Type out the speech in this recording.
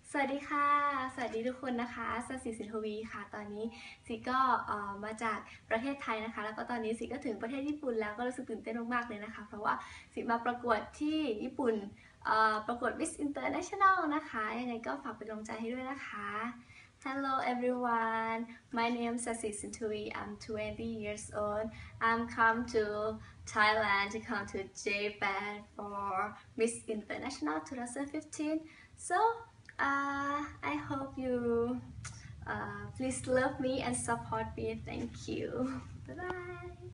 สวัสดีค่ะสวัสดีทุกคนนะคะสศิสินทวีค่ะตอนนี้สิก็มาจากประเทศไทยนะคะแล้วก็ตอนนี้สิก็ถึงประเทศญี่ปุ่นแล้วก็รู้สึกตื่นเต้นมากๆเลยนะคะเพราะว่าสิมาประกวดที่ญี่ปุ่นประกวด Miss International นะคะยังไงก็ฝากเป็นกำลังใจให้ด้วยนะคะ Hello everyone, my name is Sasi Sintuvi. I'm 20 years old. I'm come to Thailand to come to Japan for Miss International 2015. So I hope you please love me and support me. Thank you. Bye bye.